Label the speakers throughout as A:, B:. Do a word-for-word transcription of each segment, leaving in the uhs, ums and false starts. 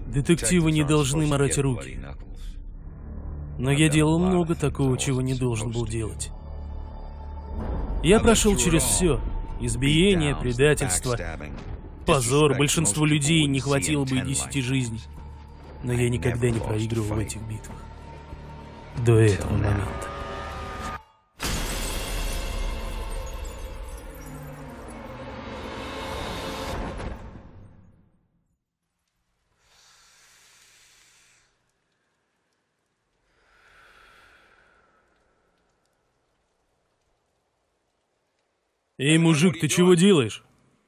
A: Детективы не должны марать руки. Но я делал много такого, чего не должен был делать. Я прошел через все. Избиение, предательство, позор. Большинству людей не хватило бы и десяти жизней. Но я никогда не проигрывал в этих битвах. До этого момента. Эй, мужик, ты чего делаешь?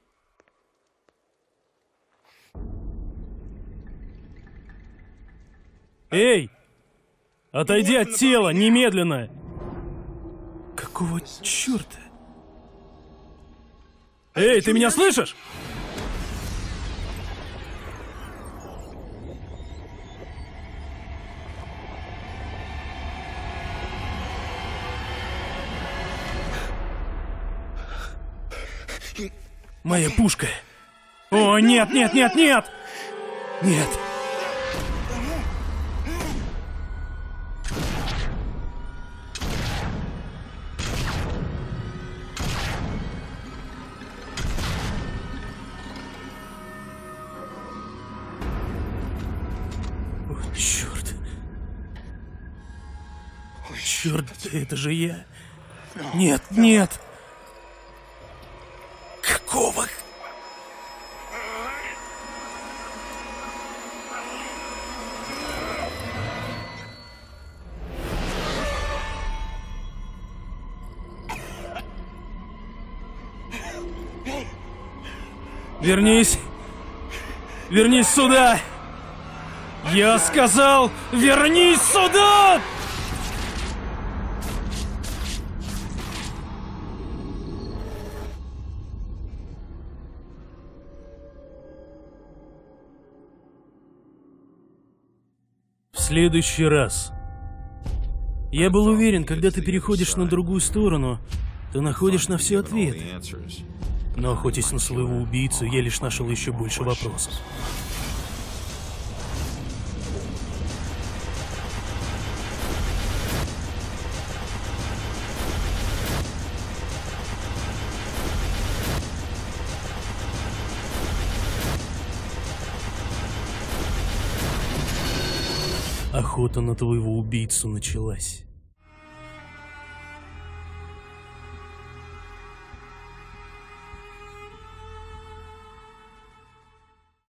A: Эй! Отойди от тела, немедленно! Какого черта? Эй, ты меня слышишь? Моя пушка. О, нет, нет, нет, нет! Нет. О, черт. Черт, это же я. Нет, нет. Какого? Вернись! Вернись сюда! Я сказал, вернись сюда! В следующий раз. Я был уверен, когда ты переходишь на другую сторону, ты находишь на все ответы. Но охотясь на своего убийцу, я лишь нашел еще больше вопросов. Охота на твоего убийцу началась.